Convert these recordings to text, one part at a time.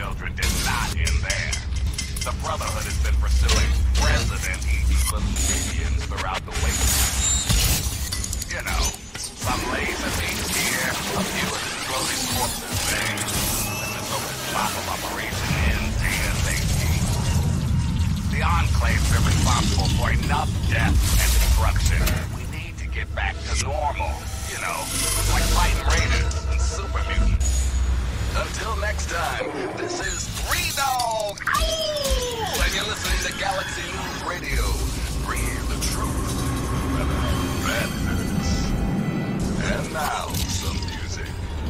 children did not end there. The Brotherhood has been pursuing President Eaton's little minions throughout the wasteland. You know, some laser beams here, a few exploding corpses there, and the total pop-up operation ends ASAP. The Enclave's been responsible for enough death and destruction. We need to get back to normal, you know, like fighting raiders and super mutants. Until next time, this is Three Dog, and you're listening to Galaxy News Radio, bringing you the truth, madness. And now, some music.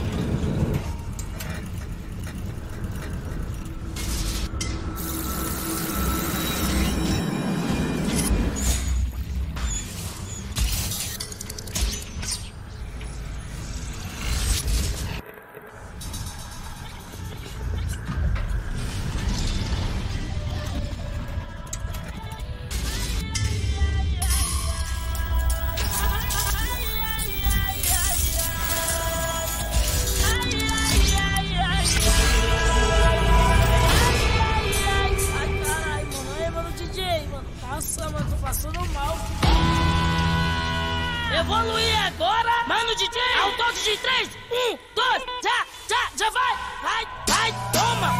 Evoluir agora, mano DJ, ao toque de 3, 1, 2, já vai, toma,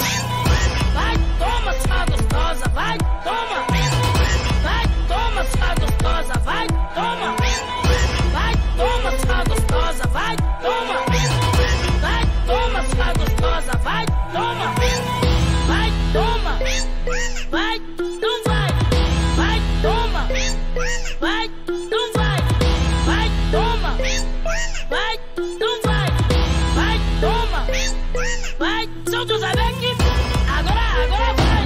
sua gostosa, vai, toma, sua gostosa, vai, toma, sua gostosa, vai, toma, sua gostosa, vai, toma, então vai, toma, então vai. Vai, toma, São José Beck, agora vai,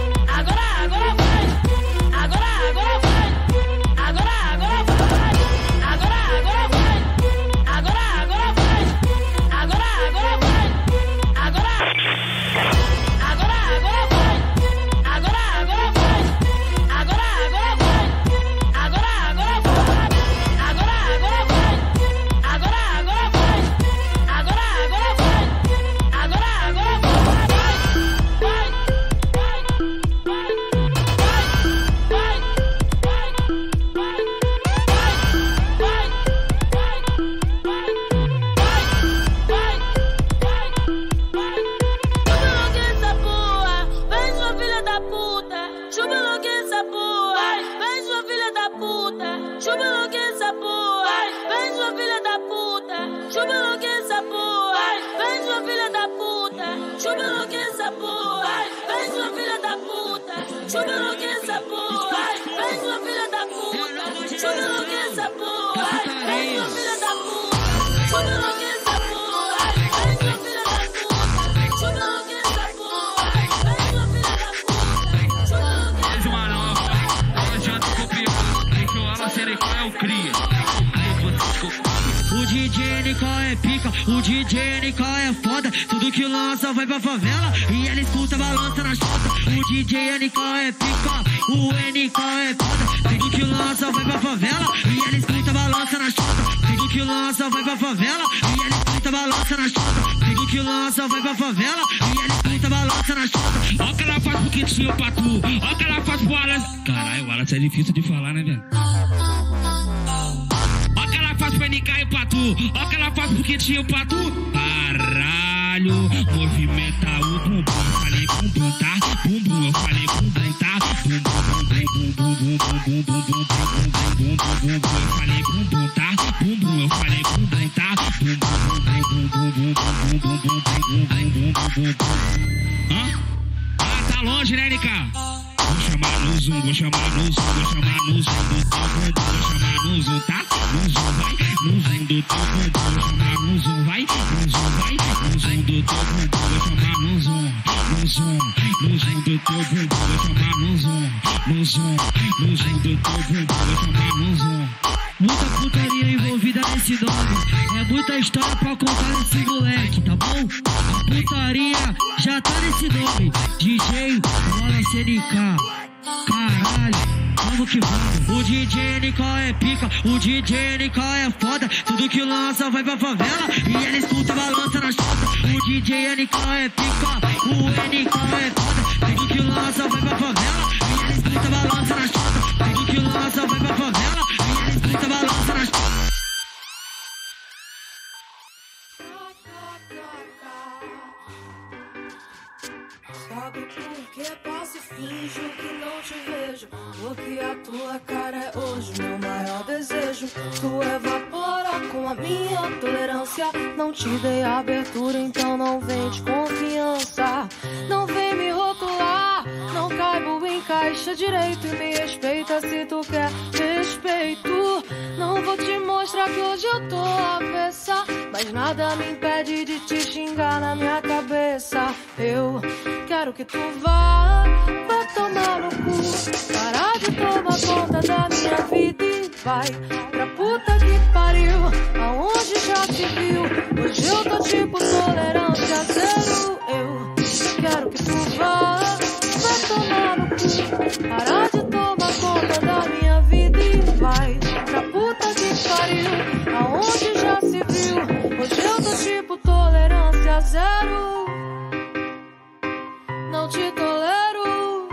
O DJ Nicol é pica, o DJ Nicol é foda. Tudo que lança vai pra favela e ela escuta, balança na chota. O DJ Nicol é pica, o Nicol é foda. Tudo que lança vai pra favela e ela escuta, balança na chota. Tudo que lança vai pra favela e ela escuta, balança na chota. Tudo que lança vai pra favela e ela escuta, balança na chota. Ó que ela faz pro Kitinho, pra tu. Ó que ela faz pro Wallace. Caralho, o Wallace é difícil de falar, né, velho? Ó que ela faz pro NK e pra tu. Ó que ela faz pro Kitinho, pra tu. Caralho, movimenta o bumbum. Eu falei bumbum, tá? Bumbum, eu falei bumbum, tá? Eu falei bumbum, tá? Bumbum, eu falei bumbum, tá? Hã? Ah, tá longe, né, NK? Vou chamar no zoom, vou chamar no zoom, vou chamar no zoom do teu bumbum, vou chamar no zoom, tá? No zoom, vai, no zoom do teu bumbum, vou chamar no zoom, vai, no zoom, vai, no zoom do teu bumbum, vou chamar no zoom, no zoom, no zoom do teu bumbum, vou chamar no zoom, no zoom, no zoom do teu bumbum, vou chamar no zoom. Muita putaria envolvida nesse nome, é muita história pra contar nesse moleque, tá bom? A putaria já tá nesse nome, DJ Wallace NK. Caralho, vamos que vamos. O DJ Nicol é pica, o DJ Nicol é foda. Tudo que lança vai pra favela e ela escuta, balança na chota. O DJ Nicol é pica, o O NK é foda, tudo que lança vai pra favela. E ele escuta balança na chota. Tudo que lança vai pra favela. E ele escuta balança na chota. Sabe por que passo e finjo que não te vejo? Porque a tua cara é hoje meu maior desejo. Tu evapora com a minha tolerância. Não te dei abertura, então não vem de confiança. Não vem me rotular, não caibo em caixa direito. E me respeita se tu quer respeito. Não vou te mostrar que hoje eu tô avessa, mas nada me impede de te xingar na minha cabeça. Eu quero que tu vá tomar no cu. Parar de tomar conta da minha vida e vai pra puta que pariu. Aonde já se viu? Hoje eu tô tipo tolerância zero. Eu quero que tu vá tomar no cu. Parar de tomar conta da minha vida e vai pra puta que pariu. Aonde já se viu? Hoje eu tô tipo tolerância zero. Não te tolero.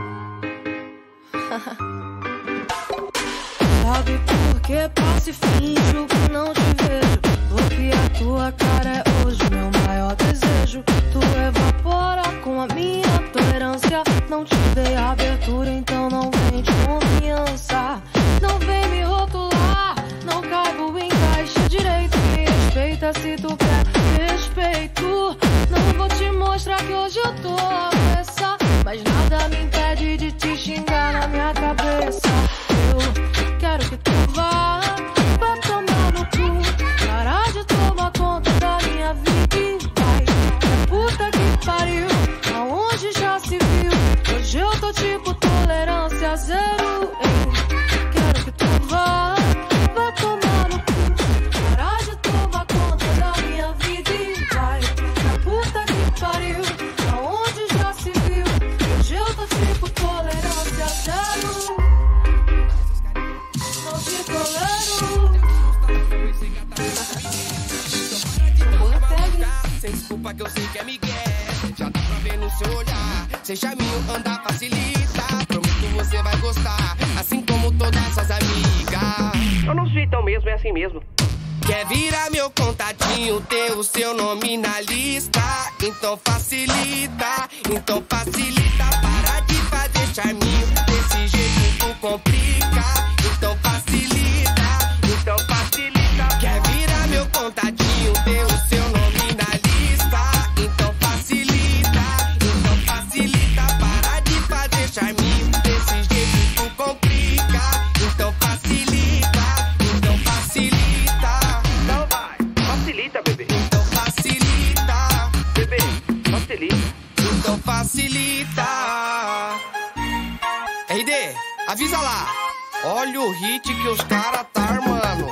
Sabe por que passo e finjo que não te vejo? Porque a tua cara é hoje meu maior desejo. Tu evapora com a minha tolerância. Não te dei abertura, então não vem de confiança. Não vem me rotular, não caibo em caixa direito. Me respeita se tu quer respeito. Não vou te mostrar que hoje eu tô avessa, mas nada me impede de te xingar na minha cabeça. Eu quero que tu vá tomar no cu. Parar de tomar conta da minha vida e vai pra puta que pariu. Aonde já se viu? Hoje eu tô tipo tolerância zero. Eu quero que tu vá tomar no cu. Parar de tomar conta da minha vida e vai pra puta que pariu. Aonde já se viu? Hoje eu tô tipo tolerância zero. Não te tolero. Sem desculpa que eu sei que é migué. Já dá pra ver no seu olhar. Sem charminho andar facilita. Prometo você vai gostar, assim como todas suas amigas. Eu não sou tão mesmo, é assim mesmo. Quer virar meu contatinho, ter o seu nome na lista? Então facilita, então facilita. Para de fazer charminho, desse jeito tu complica. Então facilita, então facilita. Quer virar meu contatinho, ter o seu nome na lista? Então facilita, então facilita. Para de fazer charminho, desse jeito tu complica. Então facilita, então facilita. Então vai, facilita, bebê. Então facilita, bebê, facilita. Então facilita. RD, avisa lá. Olha o hit que os caras tá armando.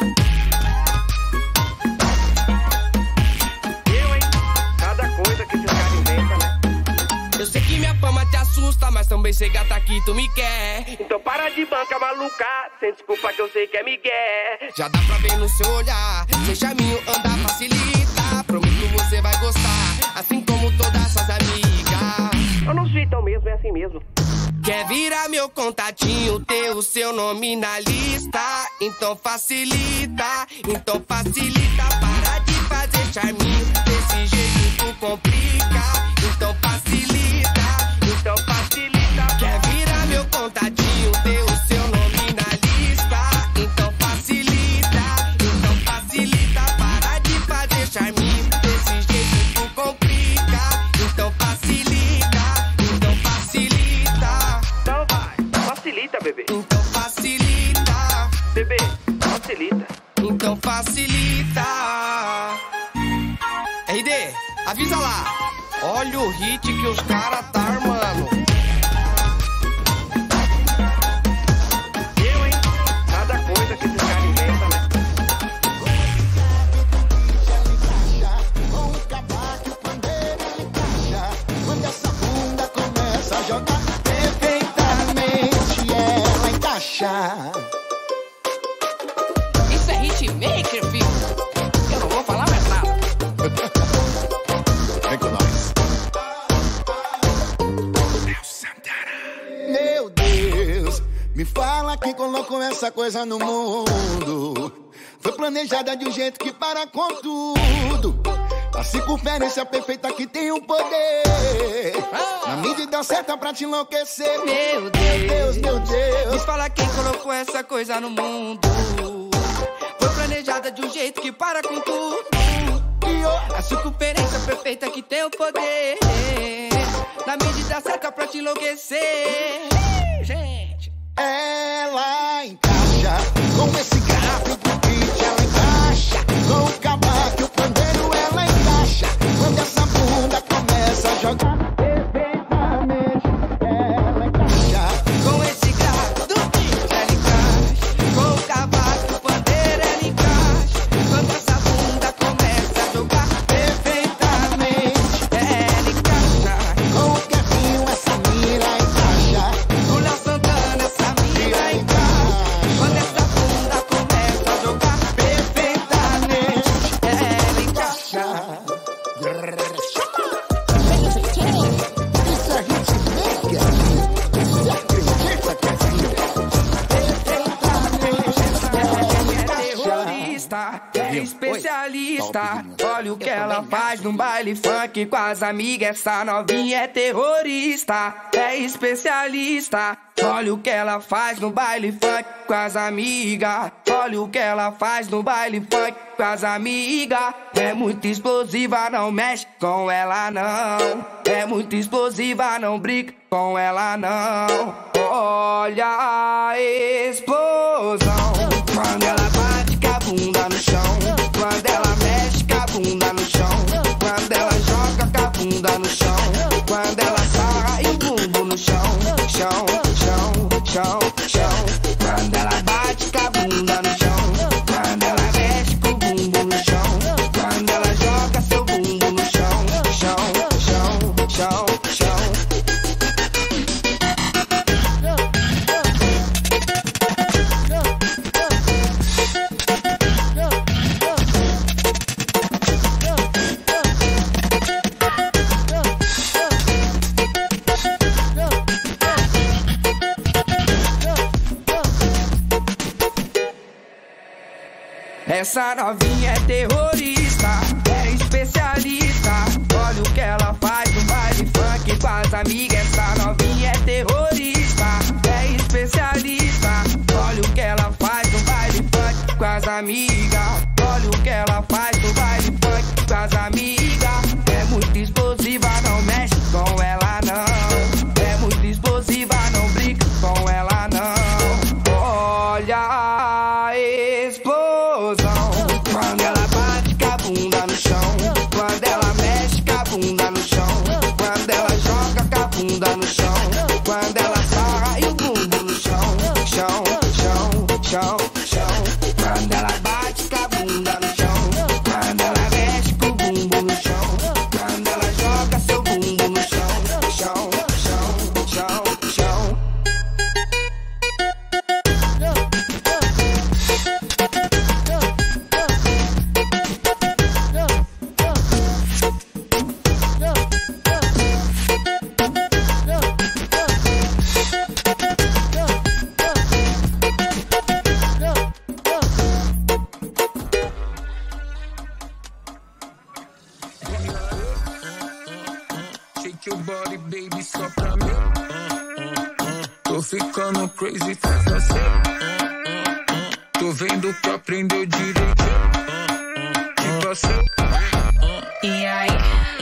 Eu, hein? Cada coisa que esses caras inventam, né? Eu sei que minha fama te assusta, mas também sei gata que tu me quer. Então para de banca maluca, sem desculpa que eu sei que é migué. Já dá pra ver no seu olhar, sem charminho andar facilita. Prometo você vai gostar, assim como todas suas amigas. Eu não sou tão mesmo, é assim mesmo. Quer virar meu contatinho, ter o seu nome na lista? Então facilita, então facilita. Para de fazer charminho, desse jeito tu complica. Então facilita, então facilita. Quer virar meu contatinho, ter o seu nome na lista? Então facilita, então facilita. Para de fazer charminho, desse jeito tu complica. Então facilita, então facilita. Então vai, facilita, bebê. Então facilita, bebê, facilita. Então facilita. RD, avisa lá. Olha o hit que os caras tá armando. Eu, hein? Cada coisa que esses caras inventam, né? Com o cavaco, o pandeiro encaixa. Quando essa bunda começa a jogar, perfeitamente ela encaixa. Isso é hitmaker, filho. Eu não vou falar mais nada. Vem com nós. colocou essa coisa no mundo. Foi planejada de um jeito que para com tudo. A circunferência perfeita que tem o poder. Na medida certa pra te enlouquecer. Meu Deus, meu Deus. Me fala quem colocou essa coisa no mundo. Foi planejada de um jeito que para com tudo. A circunferência perfeita que tem o poder. Na medida certa pra te enlouquecer. Gente, ela encaixa com esse gráfico beat, ela encaixa com o cavaco, o pandeiro, ela encaixa. Quando essa bunda começa a jogar perfeitamente, ela encaixa com esse gráfico do beat, ela encaixa com o cavaco, o pandeiro, ela encaixa. Quando essa bunda começa a jogar perfeitamente, ela encaixa com o Kevinho, essa mira encaixa. o Léo Santana, essa mira encaixa. Quando essa bunda começa a jogar perfeitamente, ela encaixa. Isso a gente nega. Você acredita, Kevinho? Terrorista, é especialista. Olha o que ela faz num baile funk com as amigas. Essa novinha é terrorista, é especialista. Olha o que ela faz no baile funk com as amigas. Olha o que ela faz no baile funk com as amigas. É muito explosiva, não mexe com ela não. É muito explosiva, não brinca com ela não. Olha a explosão quando ela bate com a bunda no chão. Quando ela mexe com a bunda no chão. Quando ela joga com a bunda no chão. Quando ela sarra e o bumbum no chão. Chão, chão, chão, chão. Quando ela bate com a bunda no chão. Quando ela mexe com o bumbum no chão. Quando ela joga seu bumbum no chão. Chão, chão, chão, chão. Essa novinha é terrorista, é especialista. Olha o que ela faz no baile funk com as amigas. Essa novinha é terrorista, é especialista. Olha o que ela faz no baile funk com as amigas. Olha o que ela faz no baile funk com as amigas. É muito explosiva, não mexe com ela não. É muito explosiva, não brinca com ela não. Olha a explosão quando ela bate com a bunda no chão. Quando ela mexe com a bunda no chão. Quando ela joga com a bunda no chão. Quando ela sarra e o bumbum no chão. Chão, chão, chão, chão. Quando ela bate com a bunda no chão. Quando ela mexe com o bumbum no chão. Quando ela joga seu bumbum no chão. Chão, chão, chão, chão. Shake your body, baby, só pra mim. Tô ficando crazy, faz assim. Tô vendo que aprendeu direito. Tipo assim. Y ahí,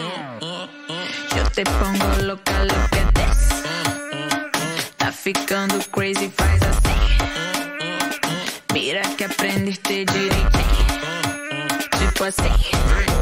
yo te pongo loca, lo que des. Tá ficando crazy, faz assim. Mira que aprendiste direitinho. Tipo assim.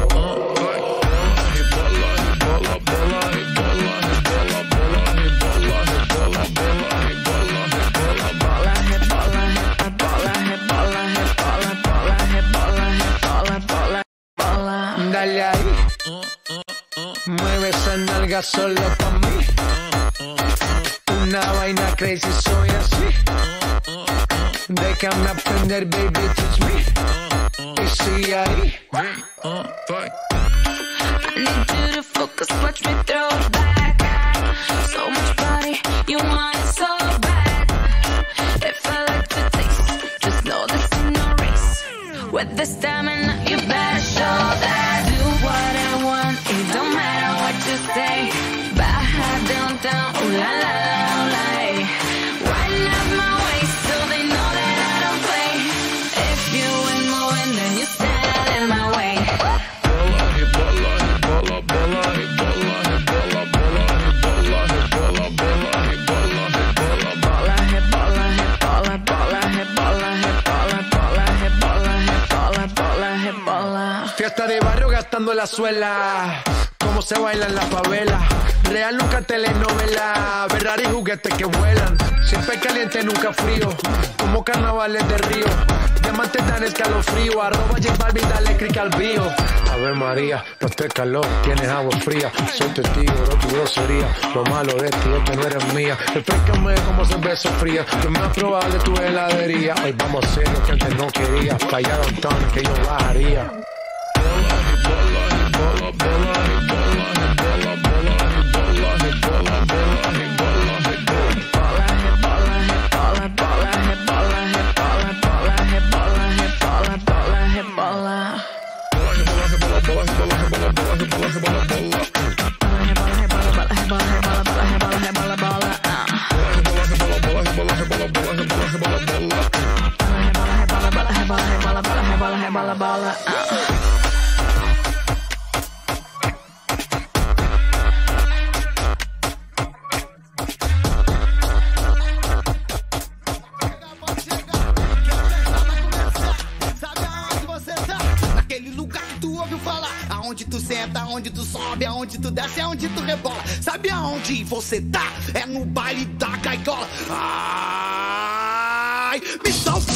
Dale ahí, mueve esa nalga solo pa' mí. Una vaina crazy, soy así. Déjame aprender, baby, teach me. Y sigue ahí. I need you to focus, watch me throw it back. So much body, you want it so bad. If I like to take with the stamina, you better show that. Do what I want, it don't matter what you say. Baja downtown, ooh la la la, ooh la hey. Wind up my waist so they know that I don't play. If you ain't moving, then you stand in my way. Fiesta de barrio gastando la suela, como se baila en la favela. Real nunca telenovela, Ferrari juguetes que vuelan. Siempre caliente, nunca frío, como carnavales de Río. Diamantes dan escalofrío, arroba J Balvin, dale click al bio. Ave María, no te calor, tienes agua fría. Soy testigo de tu grosería, lo malo de ti es que no eres mía. Refrescame como cerveza fría, que me has probado de tu heladería. Hoy vamos a hacer lo que antes no quería, fallaron tan que yo bajaría. Aonde tu sobe, aonde tu desce, aonde tu rebola. Sabe aonde você tá? É no baile da gaiola. Ai, me solta,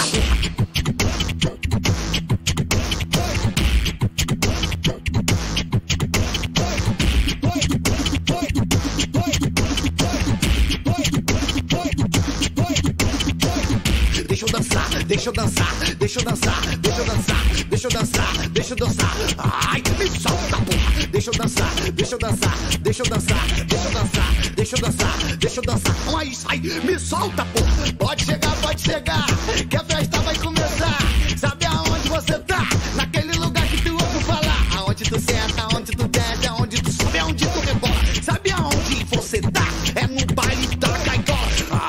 Deixa eu dançar, deixa eu dançar, deixa eu dançar, deixa eu dançar, deixa eu dançar, deixa eu dançar. Ai, me solta, porra. Deixa eu dançar, deixa eu dançar, deixa eu dançar, deixa eu dançar, deixa eu dançar, deixa eu dançar. Ai, sai, me solta, porra. Pode chegar, que a festa vai começar. Sabe aonde você tá? Naquele lugar que tu ouve falar. Aonde tu senta, aonde tu desce, aonde tu sobe, aonde tu rebola. Sabe aonde você tá? É no baile da gaiola.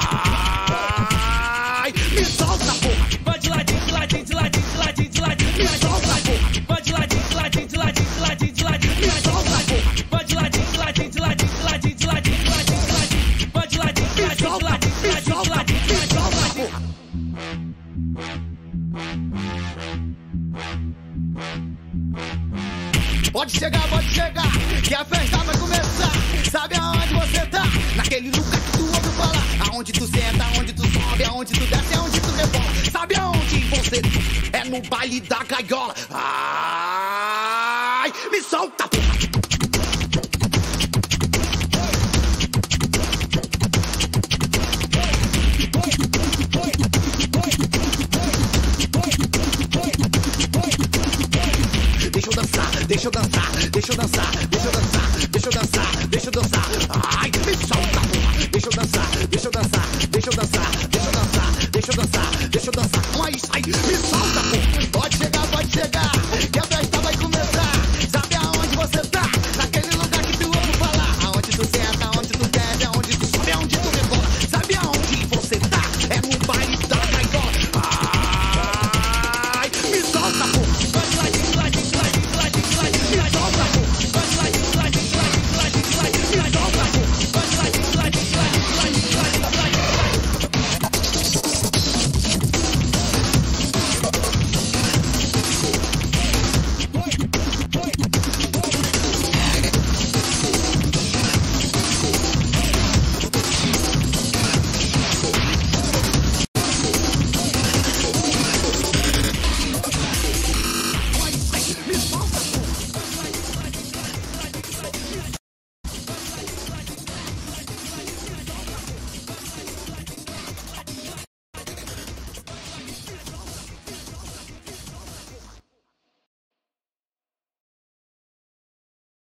Ai, me solta, porra. Vai de ladinho, de ladinho, de ladinho, de ladinho, de ladinho. Me solta, porra. Vai de ladinho, de ladinho, de ladinho, de ladinho, de ladinho. Me solta, porra. Vai de ladinho, de ladinho, de ladinho, de ladinho, de ladinho, de ladinho, de ladinho. Vai de ladinho, de ladinho, de ladinho, de ladinho, de ladinho, de ladinho. Pode chegar, que a festa vai começar. Sabe aonde você tá? Naquele lugar que tu ouve falar. Aonde tu senta, aonde tu sobe, aonde tu desce, aonde tu rebola. Sabe aonde você tá? É no baile da gaiola. Ai, me solta, porra. Deixa eu dançar, deixa eu dançar, deixa eu dançar, deixa eu dançar, deixa eu dançar. Ai, me solta, porra. Deixa eu dançar, deixa eu dançar, deixa eu dançar, deixa eu dançar, deixa eu dançar, deixa eu dançar. Ai, sai, me solta, porra. Pode chegar, que a festa vai começar.